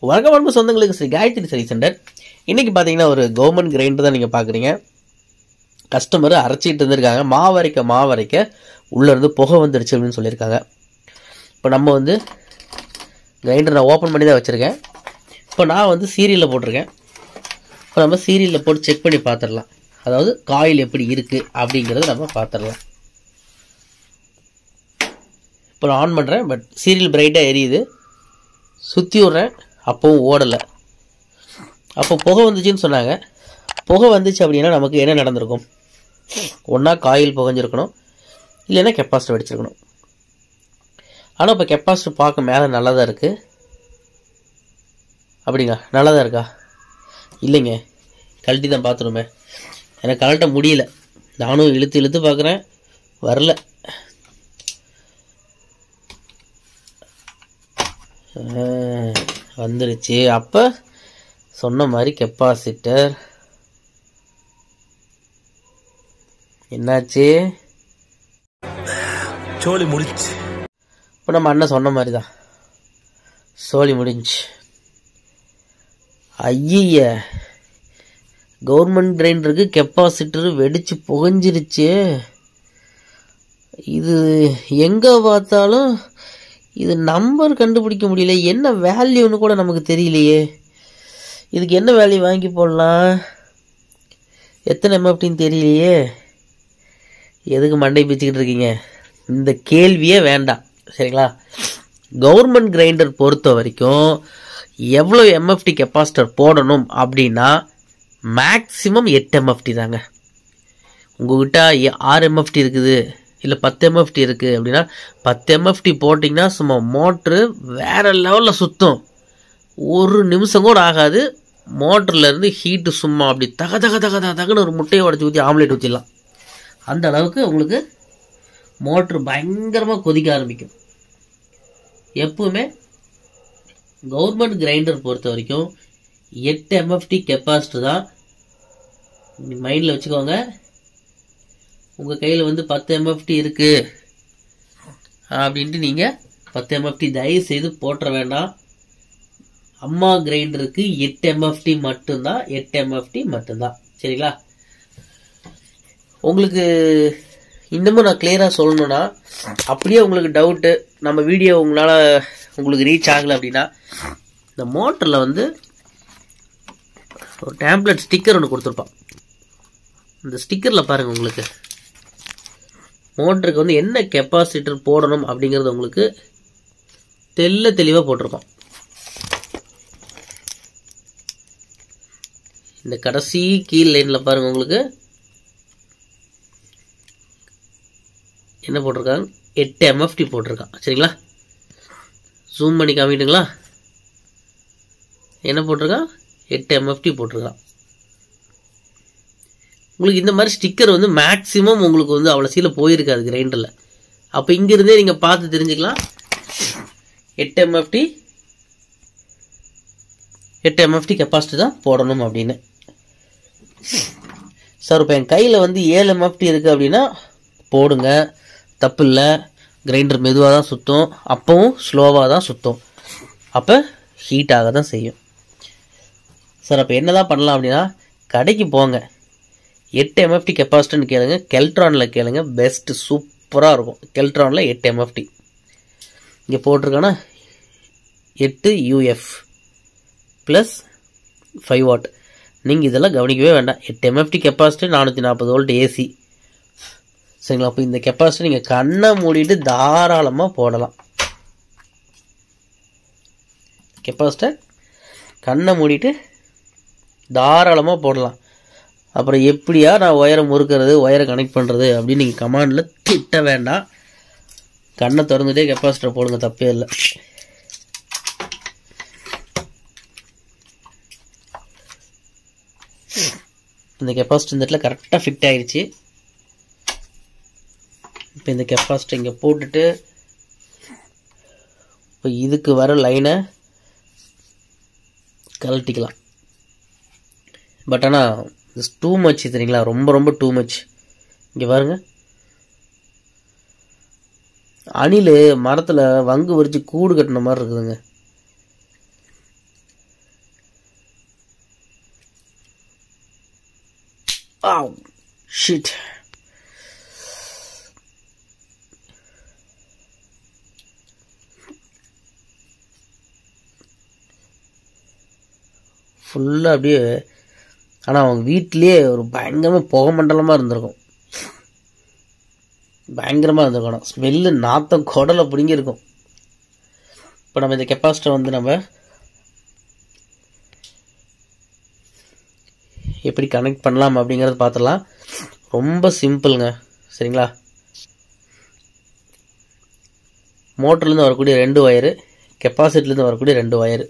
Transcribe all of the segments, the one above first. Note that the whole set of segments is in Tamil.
வணக்கம் அன்பு சொந்தங்களுக்கு ஸ்ரீ காயத்ரி சரி சென்டர். இன்னைக்கு பார்த்தீங்கன்னா ஒரு கவர்மெண்ட் கிரைண்டர் தான் நீங்கள் பார்க்குறீங்க. கஸ்டமர் அரைச்சிட்டு இருந்திருக்காங்க. மாவரைக்க உள்ளேருந்து புகை வந்துடுச்சு அப்படின்னு சொல்லியிருக்காங்க. இப்போ நம்ம வந்து கிரைண்டர் நான் ஓப்பன் பண்ணி தான் வச்சுருக்கேன். இப்போ நான் வந்து சீரியலில் போட்டிருக்கேன். இப்போ நம்ம சீரியலில் போட்டு செக் பண்ணி பார்த்துடலாம். அதாவது காயில் எப்படி இருக்குது அப்படிங்கிறத நம்ம பார்த்துடலாம். இப்போ நான் ஆன் பண்ணுறேன். பட் சீரியல் பிரைட்டாக எரியுது. சுற்றி விட்றேன், அப்போவும் ஓடலை. அப்போ புகை வந்துச்சுன்னு சொன்னாங்க. புகை வந்துச்சு அப்படின்னா நமக்கு என்ன நடந்திருக்கும்? ஒன்றா காயில் புகைஞ்சிருக்கணும், இல்லைன்னா கெப்பாசிட்டர் வெடிச்சிருக்கணும். ஆனால் இப்போ கெப்பாசிட்டர் பார்க்க மேலே நல்லா தான் இருக்குது. அப்படிங்க நல்லா தான் இருக்கா? இல்லைங்க, கழட்டி தான் பார்த்துருமே. எனக்கு கழட்ட முடியல. நானும் இழுத்து பார்க்குறேன், வரல. வந்துருச்சு. அப்போ சொன்ன மாதிரி கெப்பாசிட்டர் என்னாச்சு? சோலி முடிச்சு. இப்போ நம்ம அண்ணன் சொன்ன மாதிரி தான் சோலி முடிஞ்சு. ஐய, கவர்மெண்ட் கிரைண்டருக்கு கெப்பாசிட்டர் வெடிச்சு புகஞ்சிருச்சு. இது எங்கே பார்த்தாலும் இது நம்பர் கண்டுபிடிக்க முடியல. என்ன வேல்யூன்னு கூட நமக்கு தெரியலையே. இதுக்கு என்ன வேல்யூ வாங்கி போடலாம்? எத்தனை எம்எஃப்டின்னு தெரியலையே. எதுக்கு மண்டை பிச்சுக்கிட்டு இருக்கீங்க? இந்த கேள்வியே வேண்டாம், சரிங்களா? கவர்மெண்ட் கிரைண்டர் பொறுத்த வரைக்கும் எவ்வளோ எம்எஃப்டி கெப்பாசிட்டர் போடணும் அப்படின்னா மேக்ஸிமம் 8 எம்எஃப்டி தாங்க. உங்ககிட்ட 6 எம்எஃப்டி இருக்குது, இல்லை 10 எம்எஃப்டி இருக்குது அப்படின்னா 10 எம்எஃப்டி போட்டிங்கன்னா சும்மா மோட்ரு வேறு லெவலில் சுற்றும். ஒரு நிமிஷம் கூட ஆகாது. மோட்டர்லேருந்து ஹீட்டு சும்மா அப்படி தகன்னு ஒரு முட்டையை உடச்சி ஊற்றி ஆம்லேட் ஊற்றிடலாம். அந்த அளவுக்கு உங்களுக்கு மோட்ரு பயங்கரமாக கொதிக்க ஆரம்பிக்கும். எப்பவுமே கவர்மெண்ட் கிரைண்டர் பொறுத்த வரைக்கும் 8 எம்எஃப்டி கெப்பாசிட்டர் தான். மைண்டில் வச்சுக்கோங்க. உங்கள் கையில் வந்து 10 எம்எஃப்டி இருக்குது அப்படின்ட்டு நீங்கள் 10 எம்எஃப்டி தயவு செய்து போட்டுற வேண்டாம். அம்மா கிரைண்டருக்கு 8 எம்எஃப்டி மட்டும்தான். 8 எம்எஃப்டி மட்டும்தான், சரிங்களா? உங்களுக்கு இன்னமும் நான் கிளியராக சொல்லணும்னா, அப்படியே உங்களுக்கு டவுட்டு, நம்ம வீடியோ உங்களுக்கு ரீச் ஆகலை அப்படின்னா, இந்த மோட்டரில் வந்து ஒரு டேம்ப்ளெட் ஸ்டிக்கர் ஒன்று கொடுத்துருப்பான். இந்த ஸ்டிக்கரில் பாருங்கள், உங்களுக்கு மோட்டருக்கு வந்து என்ன கெப்பாசிட்டர் போடணும் அப்படிங்கிறது உங்களுக்கு தெளிவாக போட்டிருப்பான். இந்த கடைசி கீழ் லைனில் பாருங்கள், உங்களுக்கு என்ன போட்டிருக்காங்க? 8 எம்எஃப்டி போட்டிருக்கான், சரிங்களா? ஜூம் பண்ணி காமிட்டுங்களா? என்ன போட்டிருக்கான்? 8 எம்எஃப்டி போட்டிருக்கான். உங்களுக்கு இந்த மாதிரி ஸ்டிக்கர் வந்து மேக்ஸிமம் உங்களுக்கு வந்து அவ்வளோ சீல போயிருக்காது கிரைண்டரில். அப்போ இங்கிருந்தே நீங்கள் பார்த்து தெரிஞ்சுக்கலாம் 8 எம்எஃப்டி கெப்பாசிட்டி தான் போடணும் அப்படின்னு. சார், இப்போ என் கையில் வந்து 7 எம்எஃப்டி இருக்குது அப்படின்னா போடுங்க, தப்பு இல்லை. கிரைண்டர் மெதுவாக தான் சுற்றும், அப்பவும் ஸ்லோவாக தான் சுற்றும். அப்போ ஹீட் ஆக தான் செய்யும். சார், அப்போ என்ன தான் பண்ணலாம் அப்படின்னா, கடைக்கு போங்க, 8 எம்எஃப்டி கெப்பாசிட்டின்னு கேளுங்க. கெல்ட்ரானில் கேளுங்க, பெஸ்ட்டு, சூப்பராக இருக்கும். கெல்ட்ரானில் 8 எம்எஃப்டி இங்கே போட்டிருக்கானா 8 UF ப்ளஸ் 5 வாட். நீங்கள் இதெல்லாம் கவனிக்கவே வேண்டாம். 8 எம்எஃப்டி கெப்பாசிட்டி, 440 வோல்ட் ஏசி, சரிங்களா? அப்போ இந்த கெப்பாசிட்டி நீங்கள் கண்ணை மூடிட்டு தாராளமாக போடலாம். கெப்பாசிட்டர் கண்ணை மூடிட்டு தாராளமாக போடலாம். அப்புறம் எப்படியா நான் ஒயரை முறுக்கிறது, ஒயரை கனெக்ட் பண்ணுறது அப்படின்னு நீங்கள் கமாண்டில் திட்ட வேண்டாம். கண்ணை திறந்துட்டே கெப்பாசிட்டர் போடுங்க, தப்பே இல்லை. இந்த கெப்பாசிட்டர் இந்த இடத்துல கரெக்டாக ஃபிட் ஆகிடுச்சு. இப்போ இந்த கெப்பாசிட்டர் இங்கே போட்டுட்டு இப்போ இதுக்கு வர லைனை கழட்டிக்கலாம். பட் ஆனால் இட்ஸ் டூ மச், தெரியுங்களா? ரொம்ப டூ மச். இங்கே பாருங்க, அணில் மரத்தில் வங்கு வரிச்சு கூடு கட்டின மாதிரி இருக்குதுங்க. ஷிட். ஃபுல்லாக அப்படியே. ஆனால் அவங்க வீட்டிலேயே ஒரு பயங்கரமாக புகை மண்டலமாக இருந்திருக்கும். பயங்கரமாக இருந்திருக்கும். ஸ்மெல்லு நாத்தம் குடலை பிடிங்கிருக்கும். இப்போ நம்ம இந்த கெப்பாசிட்டர் வந்து நம்ம எப்படி கனெக்ட் பண்ணலாம் அப்படிங்கிறத பார்த்துடலாம். ரொம்ப சிம்பிளுங்க. சரிங்களா? மோட்டர்லேருந்து வரக்கூடிய 2 ஒயரு, கெப்பாசிட்டிலேருந்து வரக்கூடிய 2 ஒயரு.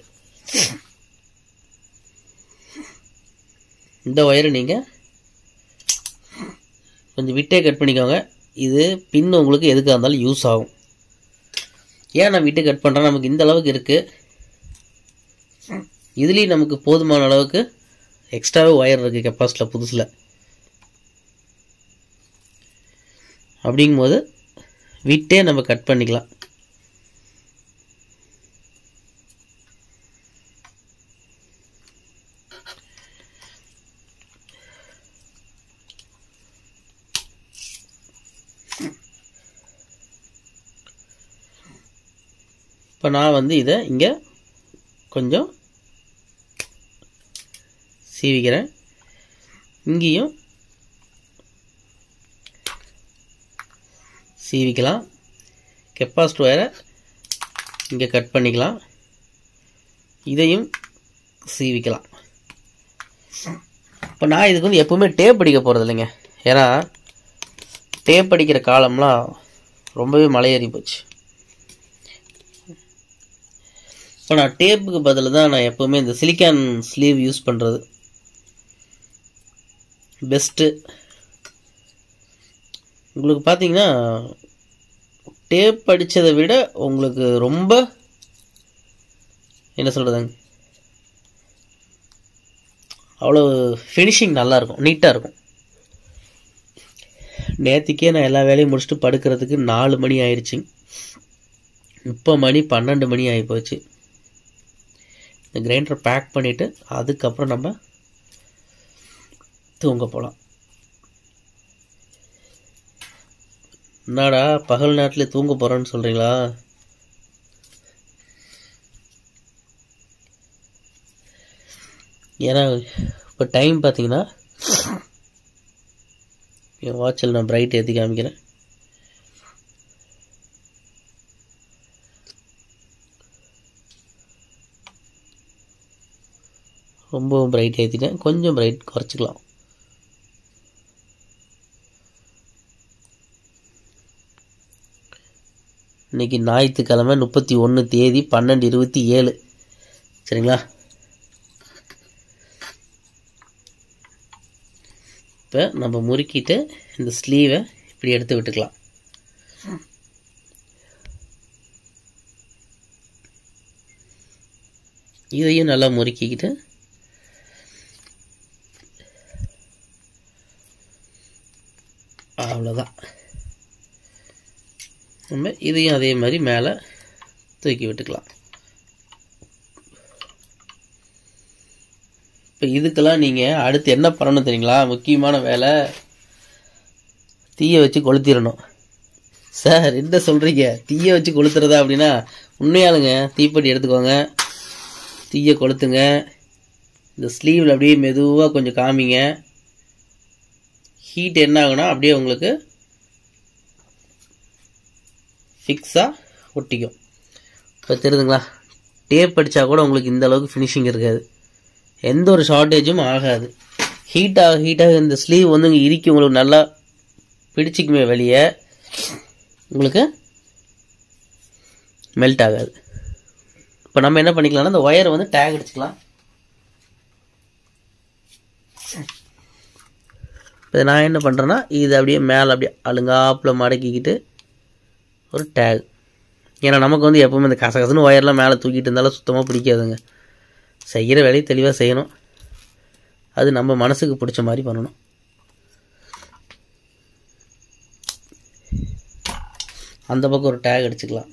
இந்த ஒயரு நீங்கள் கொஞ்சம் விட்டே கட் பண்ணிக்கோங்க. இது பின் உங்களுக்கு எதுக்காக இருந்தாலும் யூஸ் ஆகும். ஏன் நான் விட்டு கட் பண்ணுறேன், நமக்கு இந்த அளவுக்கு இருக்குது. இதுலேயும் நமக்கு போதுமான அளவுக்கு எக்ஸ்ட்ராவே ஒயர் இருக்குது கெப்பாசிட்டியில் புதுசில். அப்படிங்கும்போது விட்டே நம்ம கட் பண்ணிக்கலாம். இப்போ நான் வந்து இதை இங்கே கொஞ்சம் சீவிக்கிறேன். இங்கேயும் சீவிக்கலாம். கெப்பாசிட்டர் ஒயரை இங்கே கட் பண்ணிக்கலாம். இதையும் சீவிக்கலாம். இப்போ நான் இதுக்கு வந்து எப்பவுமே டேப் அடிக்க போகிறது இல்லைங்க. ஏன்னா டேப் அடிக்கிற காலம்லாம் ரொம்பவே மலையேறி போச்சு. இப்போ நான் டேப்புக்கு பதில் தான் நான் எப்போவுமே இந்த சிலிக்கான் ஸ்லீவ் யூஸ் பண்ணுறது பெஸ்ட்டு. உங்களுக்கு பார்த்தீங்கன்னா டேப் அடித்ததை விட உங்களுக்கு ரொம்ப என்ன சொல்கிறதுங்க, அவ்வளோ ஃபினிஷிங் நல்லாயிருக்கும், நீட்டாக இருக்கும். நேற்றுக்கே நான் எல்லா வேலையும் முடிச்சுட்டு படுக்கிறதுக்கு 4 மணி ஆயிடுச்சுங்க. இப்போ மணி 12 மணி ஆகி போச்சு. இந்த கிரைண்டரை பேக் பண்ணிவிட்டு அதுக்கப்புறம் நம்ம தூங்க போகலாம். என்னடா பகல் நேரத்தில் தூங்க போகிறேன்னு சொல்கிறீங்களா? ஏன்னா இப்போ டைம் பார்த்தீங்கன்னா, என் வாட்சில் நான் பிரைட் ஏற்றி காமிக்கிறேன். ரொம்பவும் பிரைட் ஏற்றிட்டேன். கொஞ்சம் பிரைட் குறைச்சிக்கலாம். இன்றைக்கி ஞாயிற்றுக்கிழமை 31 தேதி 12/27. சரிங்களா? இப்போ நம்ம முறுக்கிட்டு இந்த ஸ்லீவை இப்படி எடுத்து விட்டுக்கலாம். இதையும் நல்லா முறுக்கிக்கிட்டு அவ்வளோதான். நம்ம இதையும் அதே மாதிரி மேலே தூக்கி விட்டுக்கலாம். இப்போ இதுக்கெல்லாம் நீங்கள் அடுத்து என்ன பண்ணணும் தெரியுங்களா? முக்கியமான வேலை, தீயை வச்சு கொளுத்திடணும். சார் என்ன சொல்கிறீங்க, தீயை வச்சு கொளுத்துறதா அப்படின்னா உண்மையாலுங்க. தீப்பெட்டி எடுத்துக்கோங்க, தீயை கொளுத்துங்க. இந்த ஸ்லீவில் அப்படியே மெதுவாக கொஞ்சம் காமிங்க. ஹீட் என்ன ஆகுனா அப்படியே உங்களுக்கு ஃபிக்ஸாக ஒட்டிக்கும். இப்போ தெரியுதுங்களா? டேப் அடித்தா கூட உங்களுக்கு இந்த அளவுக்கு ஃபினிஷிங் இருக்காது, எந்த ஒரு ஷார்ட்டேஜும் ஆகாது. ஹீட்டாக இந்த ஸ்லீவ் வந்து இங்கே இறுக்கி உங்களுக்கு நல்லா பிடிச்சிக்குமே வெளியே, உங்களுக்கு மெல்ட் ஆகாது. இப்போ நம்ம என்ன பண்ணிக்கலாம்னா இந்த ஒயரை வந்து டேக் அடிச்சுக்கலாம். இப்போ நான் என்ன பண்ணுறேன்னா இது அப்படியே மேலே அப்படியே அழுங்காப்பில் மடக்கிக்கிட்டு ஒரு டேக். ஏன்னா நமக்கு வந்து எப்போவுமே இந்த கசகசன்னு ஒயர்லாம் மேலே தூக்கிட்டு இருந்தாலும் சுத்தமாக பிடிக்காதுங்க. செய்கிற வேலையை தெளிவாக செய்யணும். அது நம்ம மனசுக்கு பிடிச்ச மாதிரி பண்ணணும். அந்த பக்கம் ஒரு டேக் அடிச்சுக்கலாம்.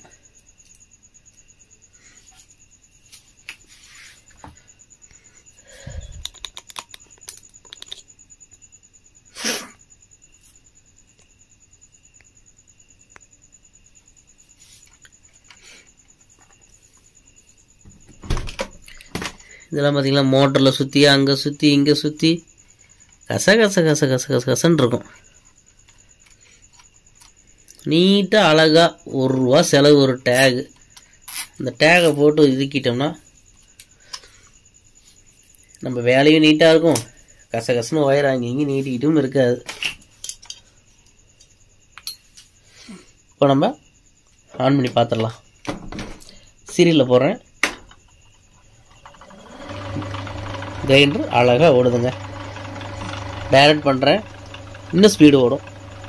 இதெல்லாம் பார்த்தீங்கன்னா மோட்டரில் சுற்றி அங்கே சுற்றி இங்கே சுற்றி கச கச கச கச கச கசன்னு இருக்கும். நீட்டாக அழகாக ₹1 செலவு ஒரு டேகு. இந்த டேகை போட்டு இதுக்கிட்டோம்னா நம்ம வேலையும் நீட்டாக இருக்கும், கசகசன்னு ஒயர் அங்கே இங்கே நீட்டிக்கிட்டும் இருக்காது. இப்போ நம்ம ஆன் பண்ணி பார்த்துடலாம். சீரியலில் போடுறேன். கிரைண்டர் அழகாக ஓடுதுங்க. டைரக்ட் பண்ணுறேன், இன்னும் ஸ்பீடு ஓடும்.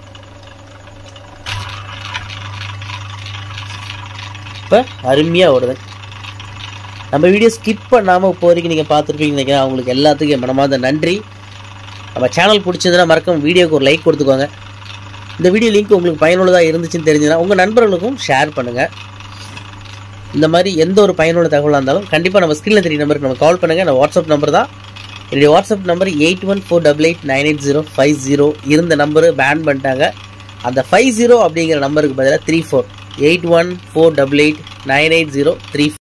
இப்போ அருமையாக ஓடுது. நம்ம வீடியோ ஸ்கிப் பண்ணாமல் இப்போ வரைக்கும் நீங்கள் பார்த்துருப்பீங்கன்னு நினைக்கிறேன். அவங்களுக்கு எல்லாத்துக்கும் மனமார்ந்த நன்றி. நம்ம சேனல் பிடிச்சதுன்னா மறக்காம வீடியோக்கு ஒரு லைக் கொடுத்துக்கோங்க. இந்த வீடியோ லிங்க் உங்களுக்கு பயனுள்ளதாக இருந்துச்சுன்னு தெரிஞ்சுன்னா உங்கள் நண்பர்களுக்கும் ஷேர் பண்ணுங்கள். இந்த மாதிரி எந்த ஒரு பயனுள்ள தகவலாக இருந்தாலும் கண்டிப்பாக நம்ம ஸ்க்ரீனில் தெரிய நம்பருக்கு நம்ம கால் பண்ணுங்கள். நம்ம வாட்ஸ்அப் நம்பர் தான். என்னுடைய வாட்ஸ்அப் நம்பர் 8148898050. இருந்த நம்பரு பேன் பண்ணிட்டாங்க. அந்த 50 அப்படிங்கிற நம்பருக்கு பதிலாக 34 8148898034